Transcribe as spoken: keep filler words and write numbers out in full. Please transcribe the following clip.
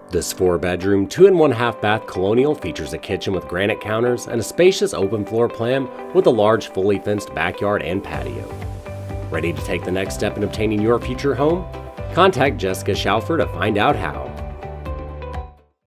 This four-bedroom, two and one half bath Colonial features a kitchen with granite counters and a spacious open floor plan with a large fully fenced backyard and patio. Ready to take the next step in obtaining your future home? Contact Jessica Shauffer to find out how.